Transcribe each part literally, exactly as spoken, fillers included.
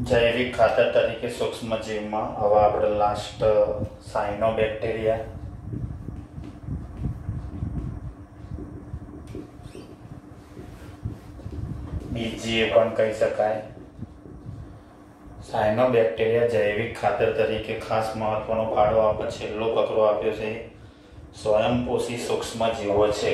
जैविक खातर तरीके सूक्ष्मजीव में हवा આપણે લાસ્ટ સાયનોબેક્ટેરિયા બીજી એ પણ કહી શકાય। સાયનોબેક્ટેરિયા જૈવિક ખાતર તરીકે ખાસ મહત્વનો ફાળો આપે છેલ્લો ફકરો આપ્યો છે સ્વયંપોષી સૂક્ષ્મજીવો છે।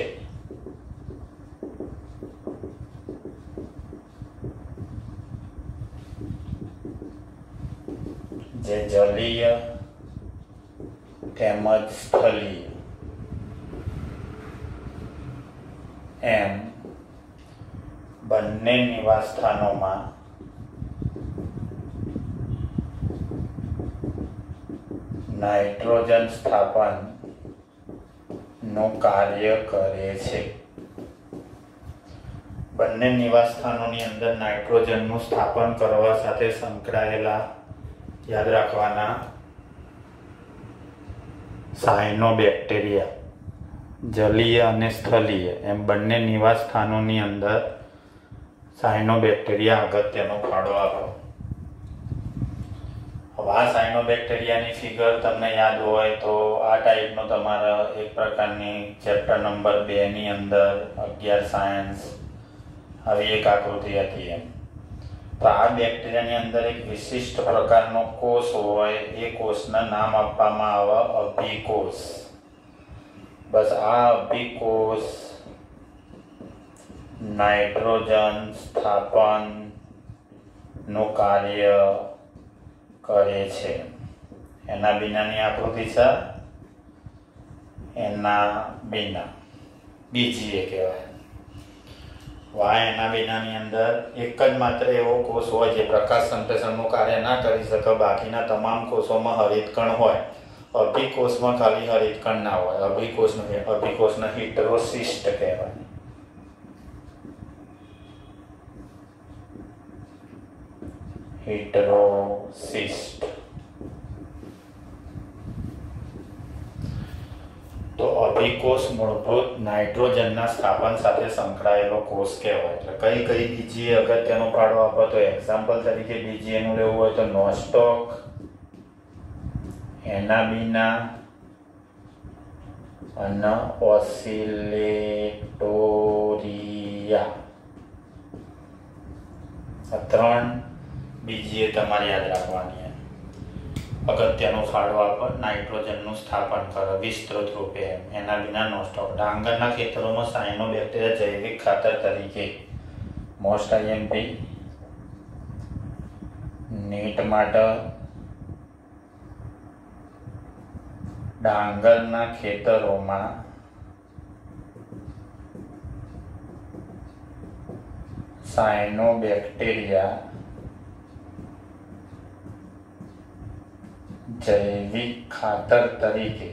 જે જલીય તેમજ સ્થલીય એમ બંને નિવાસ સ્થાનોમાં નાઇટ્રોજન સ્થાપન નું કાર્ય કરે છે। બંને નિવાસ સ્થાનોની અંદર નાઇટ્રોજનનું સ્થાપન કરવા સાથે સંકળાયેલા याद रखवाना सायनोबेक्टेरिया जलीय और स्थलीय एम बन्ने निवास स्थानों नी अंदर सायनोबेक्टेरिया अगत्यनो फाळो आपे। अब आ सायनोबेक्टेरिया नी फिगर तमने याद होय तो आ टाइप नो तमारा एक प्रकारनी चेप्टर नंबर बे नी अंदर अगियार सायन्स આવી એક આકૃતિ હતી એમ। तो आ બેક્ટેરિયાની અંદર એક વિશિષ્ટ પ્રકારનો કોષ હોય એ કોષના નામ આપવામાં આવે અભિકોષ। બસ આ અભિકોષ નાઇટ્રોજન સ્થાપન નું કાર્ય કરે છે। એના વિનાની આકૃતિ છે એના વિના બીજી એ કહેવાય। वाय एना विनानी अंदर एक ज मात्र एवो कोष होय जे प्रकाश संश्लेषणनुं कार्य ना करी शके। बाकीना तमाम कोषोमां हरितकण होय। अभिकोषमां खाली हरितकण ना होय। अभिकोषने अभिकोषने हेटेरोसिस्ट कहेवाय। हेटेरोसिस्ट तो अभिकोष मूलभूत नाइट्रोजन स्थापन साथे संकळायेलो कोष कहेवाय। એટલે કઈ કઈ બીજી અગત્યનો ફાળો આપો તો એક્ઝામ્પલ તરીકે બીજી એનું લેવું હોય તો નોસ્ટોક એનાબીના અને ઓસિલેટોરિયા આ ત્રણ બીજી એ તમારે યાદ રાખવાની છે। अगत्यनो फाळो आपे नाइट्रोजनનું સ્થાપન કરે વિસ્તૃત રૂપે એના વિના નોસ્ટોક। ડાંગરના ખેતરોમાં સાયનોબેક્ટેરિયા જૈવિક ખાતર તરીકે મોસ્ટ આઈએમપી નીટ માટે ડાંગરના ખેતરોમાં સાયનોબેક્ટેરિયા जैविक खातर तरीके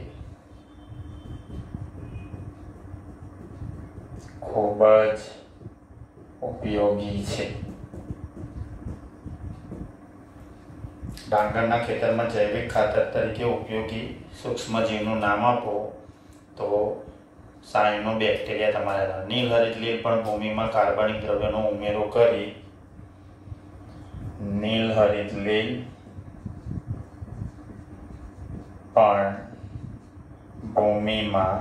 खूब ज उपयोगी है। डांगरना खेतर में जैविक खातर तरीके उपयोगी सूक्ष्मजीवનું नाम आपो तो सायनोबेक्टेरिया तमारा। नीलहरित લીલ પણ ભૂમિમાં કાર્બનિક દ્રવ્યનો ઉમેરો કરી नीलहरित લીલ પણ ભૂમિમાં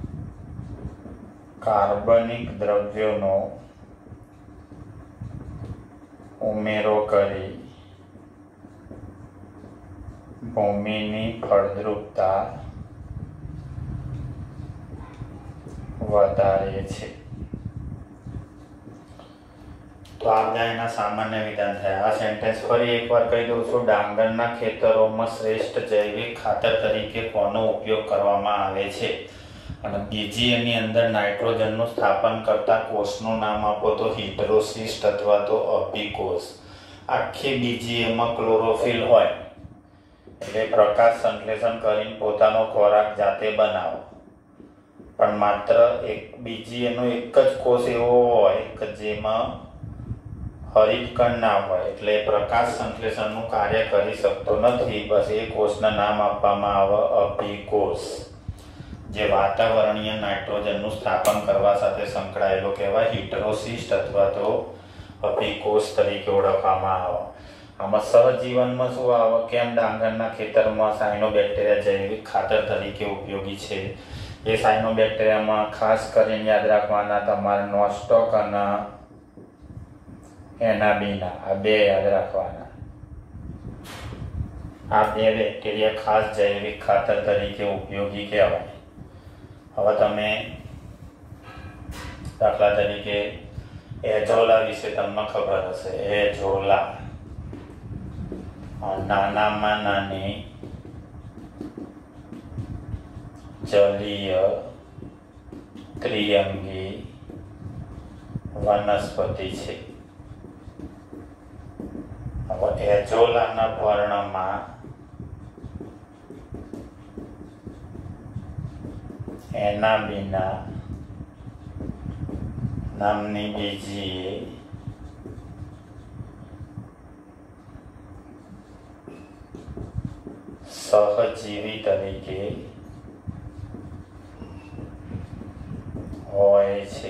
કાર્બનિક દ્રવ્યોનો ઉમેરો કરી ભૂમિની ફળદ્રુપતા વધારે છે। तो आ બધા એના સામાન્ય વિધાન થાય। આ સેન્ટેન્સ ફરી એકવાર કહી દઉં છું। ડાંગરના ખેતરોમાં શ્રેષ્ઠ જૈવિક ખાતર તરીકે કોનો ઉપયોગ કરવામાં આવે છે અને બીજી એની અંદર નાઇટ્રોજનનું સ્થાપન કરતા કોષનું નામ આપો તો હેટેરોસિસ્ટ અથવા તો અભિકોષ। આખી બીજી એમાં ક્લોરોફિલ હોય એટલે પ્રકાશ સંશ્લેષણ કરીને પોતાનો ખોરાક જાતે બનાવો। પણ માત્ર એક બીજી એનો એક જ કોષ એવો હોય કે જેમાં हरितकण ना होय એટલે પ્રકાશ સંશ્લેષણનું કાર્ય કરી શકતો નથી। બસ એ કોષના નામ આપવામાં આવે અભિકોષ। જે વાતાવરણીય નાઇટ્રોજનનું સ્થાપન કરવા સાથે સંકળાયેલો કહેવાય હેટેરોસિસ્ટ અથવા તો અભિકોષ તરીકે ઓળખવામાં આવે। આમાં સહજીવનમાં શું આવે, કેમ ડાંગરના ખેતરમાં સાયનોબેક્ટેરિયા જૈવિક ખાતર તરીકે ઉપયોગી છે. એ સાયનોબેક્ટેરિયામાં ખાસ કરીને યાદ રાખવાના તમારે નોસ્ટોક અને એનાબીના, આ બે યાદ રાખવાના. આ બે બેક્ટેરિયા ખાસ જૈવિક ખાતર તરીકે ઉપયોગી કહેવાય. હવે તમે દાખલા તરીકે એઝોલા વિશે તમને ખબર હશે. એઝોલા નાનામાં નાની જલીય ત્રિઅંગી વનસ્પતિ છે. હવે એઝોલાના પર્ણમાં એનાબીના નામની બીજી સહજીવી તરીકે હોય છે.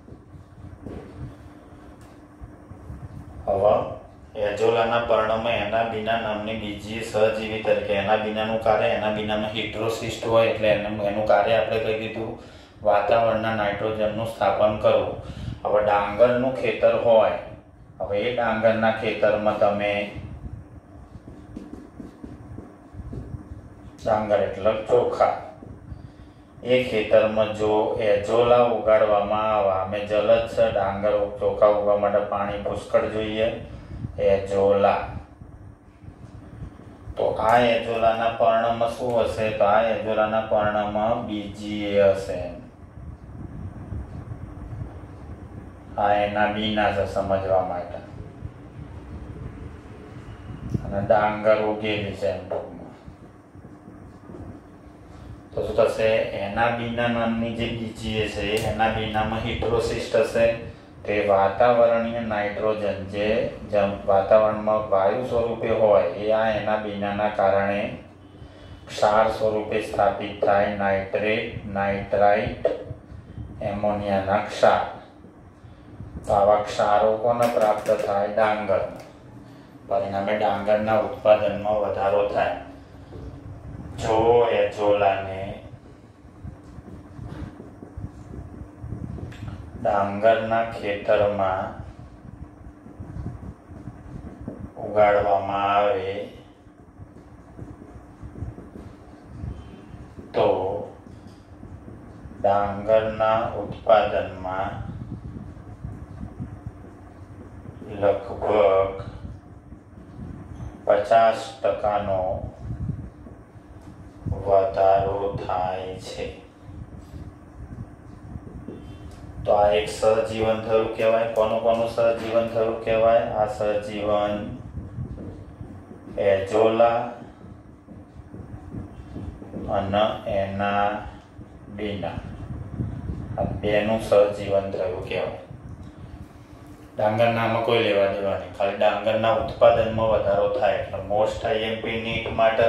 હવે એઝોલાના પર્ણમાં એનાબીના નામની બીજી સહજીવી તરીકે, એનાબીનાનું કાર્ય, એનાબીનામાં હિટ્રોસિસ્ટ હોય એટલે એનું એનું કાર્ય આપણે કહી દીધું વાતાવરણના નાઇટ્રોજનનું સ્થાપન કરવું. હવે ડાંગરનું ખેતર હોય, હવે એ ડાંગરના ખેતરમાં તમે ડાંગર એટલે ચોખા, એ ખેતરમાં જો એઝોલા ઉગાડવામાં આવે, અમે જલદ છે ડાંગર ચોખા ઉગાડવા માટે પાણી પુષ્કળ જોઈએ, એઝોલા. તો આ એઝોલાના પર્ણમાં શું હશે, તો આ એઝોલાના પર્ણમાં બીજી એ હશે. આ એના બીના છે સમજવા માટે, અને ડાંગર ઉગેલી છે એમ ટૂંકમાં. તો શું થશે, એના બીના નામની જે બીજી છે એના બીનામાં હિટ્રોસિસ્ટ હશે. તે વાતાવરણીય નાઇટ્રોજન જે વાતાવરણમાં વાયુ સ્વરૂપે હોય એ આ એના બીનાના કારણે ક્ષાર સ્વરૂપે સ્થાપિત થાય. નાઇટ્રેટ, નાઇટ્રાઇટ, એમોનિયાના ક્ષાર. તો આવા ક્ષારો કોને પ્રાપ્ત થાય, ડાંગર. પરિણામે ડાંગરના ઉત્પાદનમાં વધારો થાય. જો એઝોલાને ડાંગરના ખેતરમાં ઉગાડવામાં આવે તો ડાંગરના ઉત્પાદનમાં લગભગ પચાસ ટકાનો વધારો થાય છે. તો આ એક સહજીવન થયું કહેવાય. કોનું કોનું સહજીવન થયું કહેવાય? આ સહજીવન એઝોલા અને એના બીના, આ બેનું સહજીવન થયું કહેવાય. ડાંગરનામાં કોઈ લેવા દેવા નહીં, ખાલી ડાંગરના ઉત્પાદનમાં વધારો થાય. એટલે મોસ્ટ આઈએમપી નીટ માટે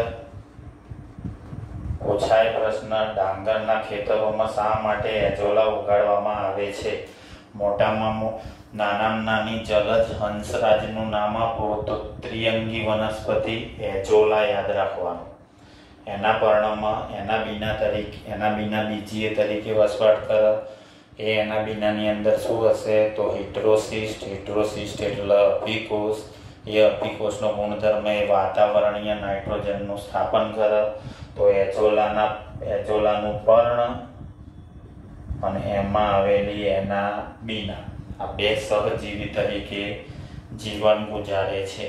પૂછાય પ્રશ્ન, ડાંગરના ખેતરોમાં શા માટે એઝોલા ઉગાડવામાં આવે છે? મોટામાં નાનામાં નાની જલજ હંસરાજનું નામ આપો તો ત્રિઅંગી વનસ્પતિ એઝોલા યાદ રાખવાનું. એના પર્ણમાં એના બીના તરીકે એના બીના બીજીએ તરીકે વસવાટ કરે. એ એના બીનાની અંદર શું હશે, તો હિટ્રોસિસ્ટ. હિટ્રોસિસ્ટ એટલે અપિકોષ. એ અપિકોષનો ગુણધર્મ એ વાતાવરણીય નાઇટ્રોજનનું સ્થાપન કરે. તો એઝોલાના એઝોલાનું પર્ણ અને એમાં આવેલી એના બીના, આ બે સહજીવી તરીકે જીવન ગુજારે છે.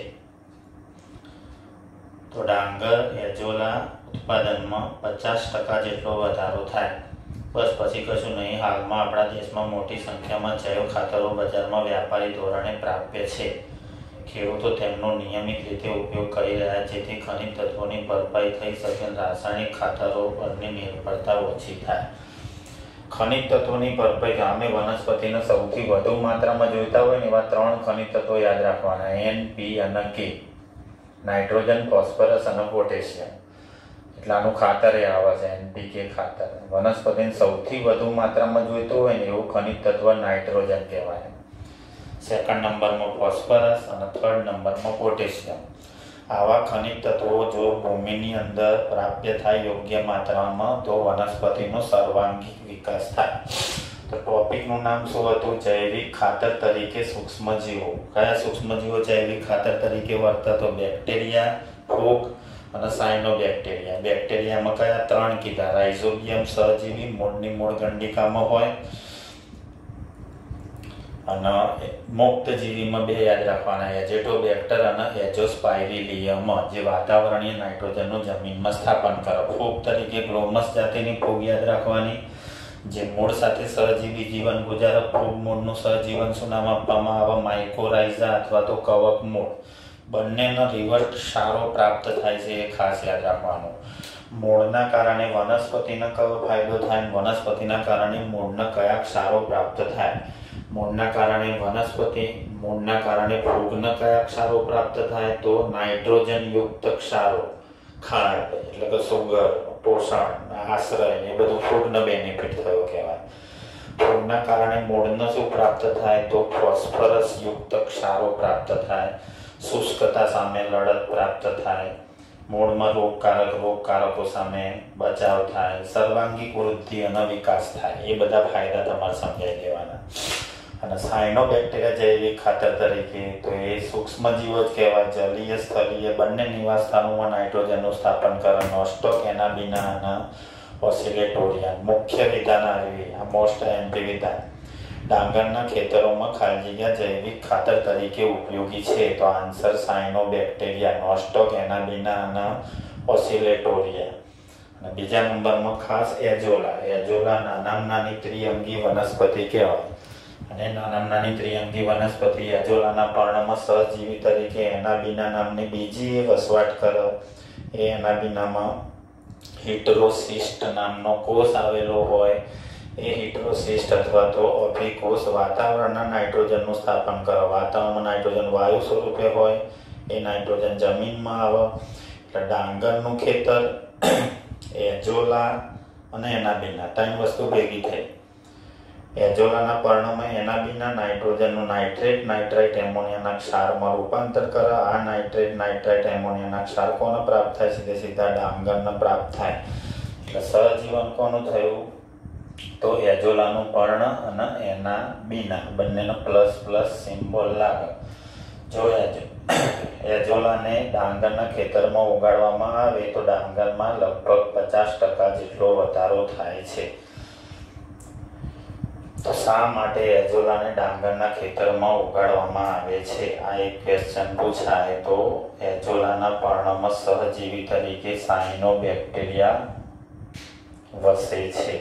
તો ડાંગર એઝોલા ઉત્પાદનમાં પચાસ ટકા જેટલો વધારો થાય. બસ પછી કશું નહીં. હાલમાં આપણા દેશમાં મોટી સંખ્યામાં જૈવ ખાતરો બજારમાં વ્યાપારી ધોરણે પ્રાપ્ય છે. ખેડૂતો તેમનો નિયમિત રીતે ઉપયોગ કરી રહ્યા છે, જેથી ખનિજ તત્વોની ભરપાઈ થઈ શકે, રાસાયણિક ખાતરો પરની નિર્ભરતા ઓછી થાય. ખનિજ તત્વોની ભરપાઈ, અમે વનસ્પતિને સૌથી વધુ માત્રામાં જોઈતા હોય ને એવા ત્રણ ખનિજ તત્વો યાદ રાખવાના, એન, પી અને કે. નાઇટ્રોજન, ફોસ્ફરસ અને પોટેશિયમ. એટલે આનું ખાતર એ આવે છે એનપીકે ખાતર. વનસ્પતિને સૌથી વધુ માત્રામાં જોઈતું હોય ને એવું ખનિજ તત્વ નાઇટ્રોજન કહેવાય. સેકન્ડ નંબરમાં ફોસ્ફરસ અને થર્ડ નંબરમાં પોટેશિયમ. આવા ખનિજ તત્વો જો ભૂમિની અંદર પ્રાપ્ય થાય યોગ્ય માત્રામાં તો વનસ્પતિનો સર્વાંગી વિકાસ થાય. તો ટોપિકનું નામ શું હતું? જૈવિક ખાતર તરીકે સૂક્ષ્મજીવો. કયા સૂક્ષ્મજીવો જૈવિક ખાતર તરીકે વર્તે? તો બેક્ટેરિયા, ફૂગ અને સાયનોબેક્ટેરિયા. બેક્ટેરિયામાં કયા ત્રણ કીધા? રાઇઝોબિયમ સહજીવી, મૂળની મૂળ ગંડિકામાં હોય, અને મુક્ત જીવીમાં બે યાદ રાખવાના, એજેટોબેક્ટર અને એઝોસ્પાઇરિલિયમ, જે વાતાવરણીય નાઇટ્રોજનનું જમીનમાં સ્થાપન કરે. ફૂગ તરીકે ગ્લોમસ જાતિની ફૂગ યાદ રાખવાની, જે મૂળ સાથે સહજીવી જીવન ગુજારે. ફૂગ મૂળનું સહજીવન શું નામ આપવામાં આવે? માઇકોરાઇઝા અથવા તો કવક મૂળ. બંનેનો રિવર્ટ ક્ષારો પ્રાપ્ત થાય છે, એ ખાસ યાદ રાખવાનું. મૂળના કારણે વનસ્પતિને કયો ફાયદો થાય? વનસ્પતિના કારણે મૂળને કયા ક્ષારો પ્રાપ્ત થાય? મૂળના કારણે વનસ્પતિ મૂળના કારણે ફૂગને કયા ક્ષારો પ્રાપ્ત થાય? તો નાઇટ્રોજન યુક્ત ક્ષારો, ખાંડ એટલે કે સુગર, પોષણ, આશ્રય, એ બધું ફૂગને બેનિફિટ થયો કહેવાય. ફૂગના કારણે મૂળને શું પ્રાપ્ત થાય? તો ફોસ્ફરસ યુક્ત ક્ષારો પ્રાપ્ત થાય. શુષ્કતા સામે લડત પ્રાપ્ત થાય. મૂળમાં રોગકારક રોગકારકો સામે બચાવ થાય. સર્વાંગી વૃદ્ધિ અને વિકાસ થાય. એ બધા ફાયદા તમારે સમજાઈ દેવાના. અને સાયનોબેક્ટેરિયા જૈવિક ખાતર તરીકે તો એ સૂક્ષ્મજીવો જ કહેવાય. જલીય સ્થળીય બંને નિવાસ સ્થાનોમાં નાઇટ્રોજનનું સ્થાપન કરે. નોસ્ટોક, એનાબિના અને ઓસિલેટોરિયા. મુખ્ય વિધાન આવી આ મોસ્ટ એમ્પી વિધાન. ડાંગરના ખેતરોમાં ખાલી જગ્યા જૈવિક ખાતર તરીકે ઉપયોગી છે. તો આન્સર સાયનોબેક્ટેરિયા, નોસ્ટોક, એનાબિના અને ઓસિલેટોરિયા. અને બીજા નંબરમાં ખાસ એઝોલા. એઝોલા નાનામાં નાની ત્રિઅંગી વનસ્પતિ કહેવાય. અને નાનામાં નાની ત્રિઅંગી વનસ્પતિ એઝોલાના પર્ણમાં સહજીવી તરીકે એનાબિના નામની બીજી વસવાટ કરે. એ એનાબિનામાં હિટરોસિસ્ટ નામનો કોષ આવેલો હોય. એ હિટરોસિસ્ટ અથવા તો અભિકોષ વાતાવરણના નાઇટ્રોજનનું સ્થાપન કરે. વાતાવરણમાં નાઇટ્રોજન વાયુ સ્વરૂપે હોય, એ નાઇટ્રોજન જમીનમાં આવે. એટલે ડાંગરનું ખેતર, એઝોલા અને એનાબિના ત્રણ વસ્તુ ભેગી થઈ. એઝોલાના પર્ણમાં એનાબિના નાઇટ્રોજનનું નાઇટ્રેટ નાઇટ્રાઇટ એમોનિયાના ક્ષારમાં રૂપાંતર કરે. આ નાઇટ્રેટ નાઇટ્રાઇટ એમોનિયાના ક્ષાર કોને પ્રાપ્ત થાય? સીધે સીધા ડાંગરને પ્રાપ્ત થાય. એટલે સહજીવન કોનું થયું? તો એઝોલાનું પર્ણ અને એનાબિના બંનેનો પ્લસ પ્લસ સિમ્બોલ લાગે. જો એઝોલાને ડાંગરના ખેતરમાં ઉગાડવામાં આવે તો ડાંગરમાં લગભગ પચાસ ટકા જેટલો વધારો થાય છે. તો શા માટે એઝોલાને ડાંગરના ખેતરમાં ઉગાડવામાં આવે છે? આ એક ક્વેશ્ચન પૂછાય તો એઝોલાના પર્ણમાં સહજીવી તરીકે સાયનોબેક્ટેરિયા વસે છે.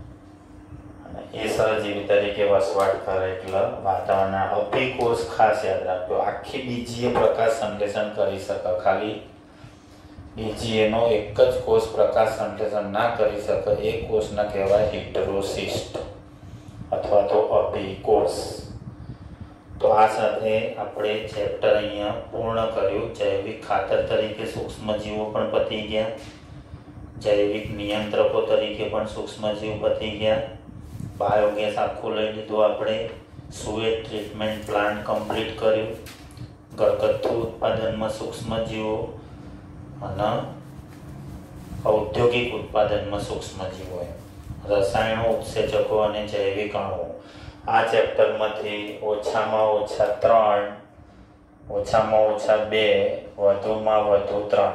એ સહજીવી તરીકે વસવાટ કરે એટલે વાતાવરણના અભિકોષ ખાસ યાદ રાખજો. આખી બીજીએ પ્રકાશ સંશ્લેષણ કરી શકે, ખાલી બીજીએનો એક જ કોષ પ્રકાશ સંશ્લેષણ ના કરી શકે. એ કોષને કહેવાય હિટરોસિસ્ટ અથવા તો અભિકોષ. તો આ સાથે આપણે ચેપ્ટર અહીંયા પૂર્ણ કર્યું. જૈવિક ખાતર તરીકે સૂક્ષ્મજીવો પણ પતી ગયા, જૈવિક નિયંત્રકો તરીકે પણ સૂક્ષ્મજીવ પતી ગયા. બાયોગેસ આખું લઈ લીધું આપણે. સુએજ ટ્રીટમેન્ટ પ્લાન્ટ કમ્પ્લીટ કર્યું. ઘરગથ્થુ ઉત્પાદનમાં સૂક્ષ્મજીવો અને ઔદ્યોગિક ઉત્પાદનમાં સૂક્ષ્મજીવો, રસાયણો, ઉત્સેચકો અને જૈવિક અણુઓ. આ ચેપ્ટરમાંથી ઓછામાં ઓછા ત્રણ, ઓછામાં ઓછા બે, વધુમાં વધુ ત્રણ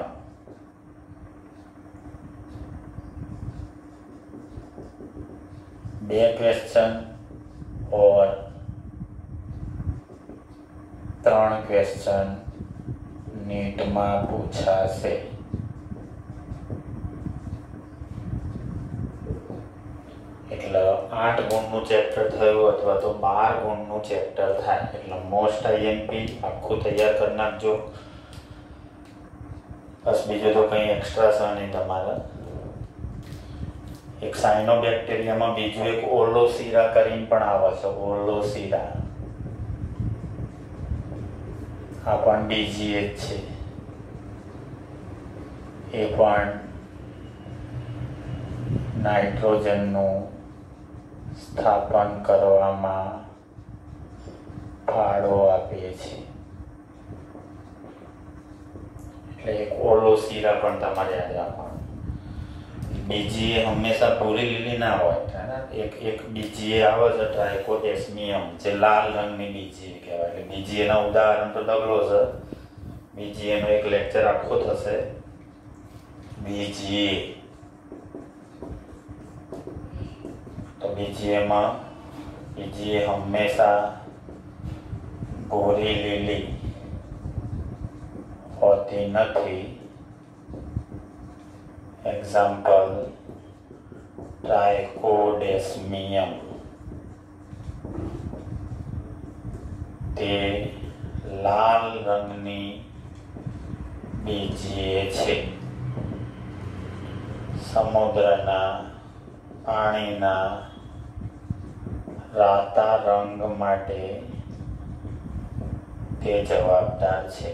બે ક્વેશ્ચન और ત્રણ ક્વેશ્ચન નીટમાં પૂછાશે. એટલે આઠ ગુણનું ચેપ્ટર થયું અથવા તો બાર ગુણનું ચેપ્ટર થાય. એટલે મોસ્ટ આઈએમપી આખું તૈયાર કરી નાખજો. બસ બીજું તો કંઈ એક્સ્ટ્રા છે નહીં તમારે. એક સાયનોબેક્ટેરિયામાં બીજું એક ઓલોસીરા કરીને પણ આવે છે. ઓલોસીરા આ પણ બીજી એક છે. એ પણ નાઇટ્રોજનનું સ્થાપન કરવામાં ફાળો આપીએ છીએ. એટલે એક ઓલોસીરા પણ તમારે યાદ રાખવાનું. બીજી એ હંમેશા પૂરી લીલી ના હોય. એક એક બીજી આવે છે ટ્રાઇકોડેસ્મિયમ, જે લાલ રંગની બીજી કહેવાય. એટલે બીજી એના ઉદાહરણ તો ડગલો છે. બીજી એનો એક લેક્ચર આખો થશે. બીજી તો બીજી એમાં બીજી હંમેશા ભૂરી લીલી હોતી નથી. Example Trichodesmium. તે લાલ રંગની બીજીએ છે. સમુદ્રના પાણીના રાતા રંગ માટે તે જવાબદાર છે.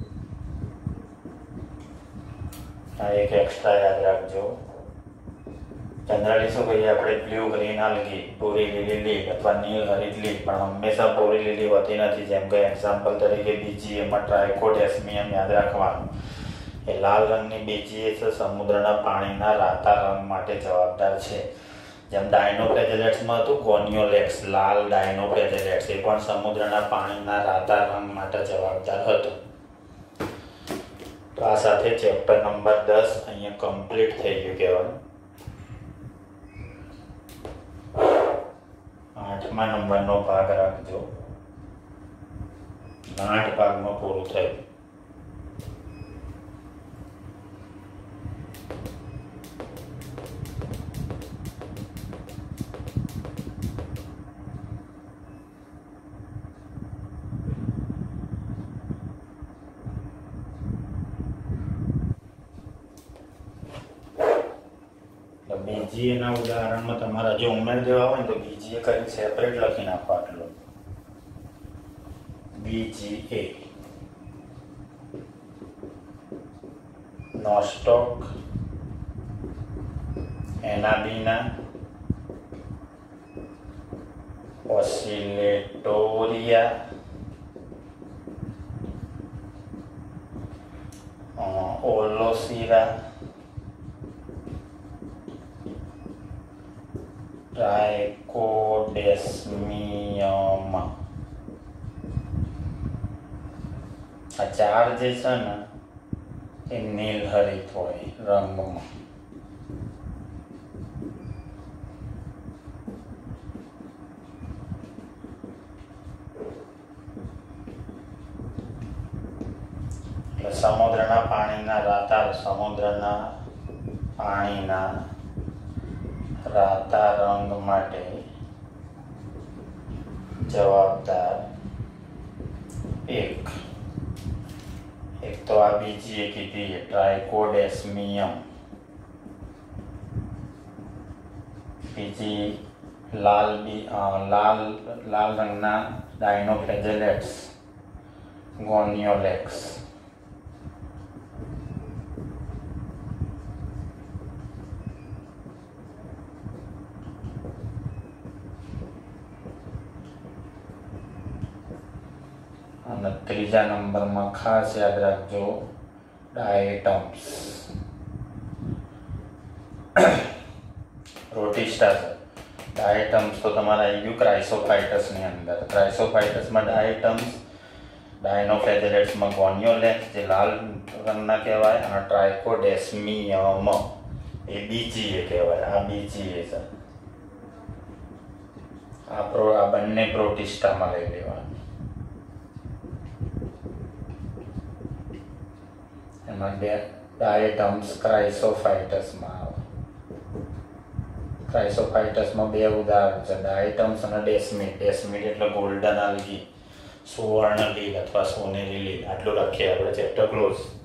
આ એક એક્સ્ટ્રા યાદ રાખજો. જનરલી શું કહીએ આપણે, બ્લુ ગ્રીન આલ્ગી, પૂરી લીલી લીલ અથવા નીલ હરિત લીલ, પણ હંમેશા પૂરી લીલી હોતી નથી. જેમ કે એક્ઝામ્પલ તરીકે બીજી એમાં ટ્રાઇકોડેસ્મિયમ યાદ રાખવાનું. એ લાલ રંગની બીજી છે, સમુદ્રના પાણીના રાતા રંગ માટે જવાબદાર છે. જેમ ડાયનોફ્લેજેલેટ્સમાં હતું ગોનિયોલેક્સ, લાલ ડાયનોફ્લેજેલેટ્સ, એ પણ સમુદ્રના પાણીના રાતા રંગ માટે જવાબદાર હતું. તો આ સાથે ચેપ્ટર નંબર દસ અહીંયા કમ્પ્લીટ થઈ ગયું કહેવાય. આઠમા નંબરનો ભાગ રાખજો. આઠ ભાગમાં પૂરું થયું. બીજી એના ઉદાહરણમાં તમારા જો ઉમેર દેવા હોય ને તો બીજી એ કરી સેપરેટ લખી નાખો. આટલો બીજી એ નોસ્ટોક, એનાબીના, ઓસિલેટોરિયા, ઓલોસીરા, ટ્રાઇકોડેસ્મિયમ. આ ચાર જે છે ને એ નીલહરિત હોય રંગમાં. એટલે સમુદ્રના પાણીના રાતા સમુદ્રના પાણીના રાતા રંગ માટે જવાબદાર એક એક તો આ બીજી એક કીધી ટ્રાઇકોડેસ્મિયમ. બીજી લાલ બી લાલ લાલ રંગના ડાયનોફ્લેજેલેટ્સ, ગોનિયોલેક્સ. અને ત્રીજા નંબરમાં ખાસ યાદ રાખજો ડાયટમ્સ. પ્રોટિસ્ટા છે. ડાયટમ્સ તો તમારા આવી ગયું ક્રાઇસોફાઇટસની અંદર. ક્રાઇસોફાઇટસમાં ડાયટમ્સ, ડાયનોફ્લેજેલેટ્સમાં ગોનિયોલેક્સ જે લાલ રંગના કહેવાય, અને ટ્રાઇકોડેસ્મિયમ એ બીજી એ કહેવાય. આ બીજી એ છે. આ પ્રો આ બંને પ્રોટિસ્ટામાં લઈ લેવાનું. એમાં બે ડાયટમ્સ ક્રાઇસોફાઇટસમાં આવે. ક્રાઇસોફાઇટસમાં બે ઉદાહરણ છે, ડાયટમ્સ અને ડેસ્મિડ. ડેસ્મિડ એટલે ગોલ્ડન આલ્ગી, સુવર્ણ લીલ અથવા સોનેરી લીલ. આટલું રાખીએ આપણે, ચેપ્ટર ક્લોઝ.